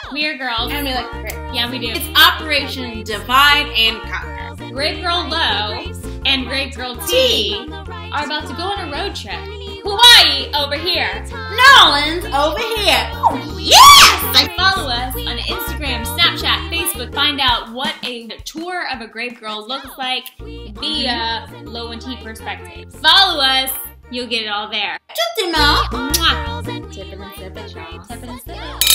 We are girls. And we like grape. Yeah, we do. It's Operation Divide and Conquer. Grape Girl Lo and Grape Girl T are about to go on a road trip. Hawaii over here. Nolan's over here. Oh, yes! Follow us on Instagram, Snapchat, Facebook. Find out what a tour of a Grape Girl looks like via Lo and T perspective. Follow us. You'll get it all there. Toot them out. Mwah. Tip it and sip it, y'all. Tip it and sip it.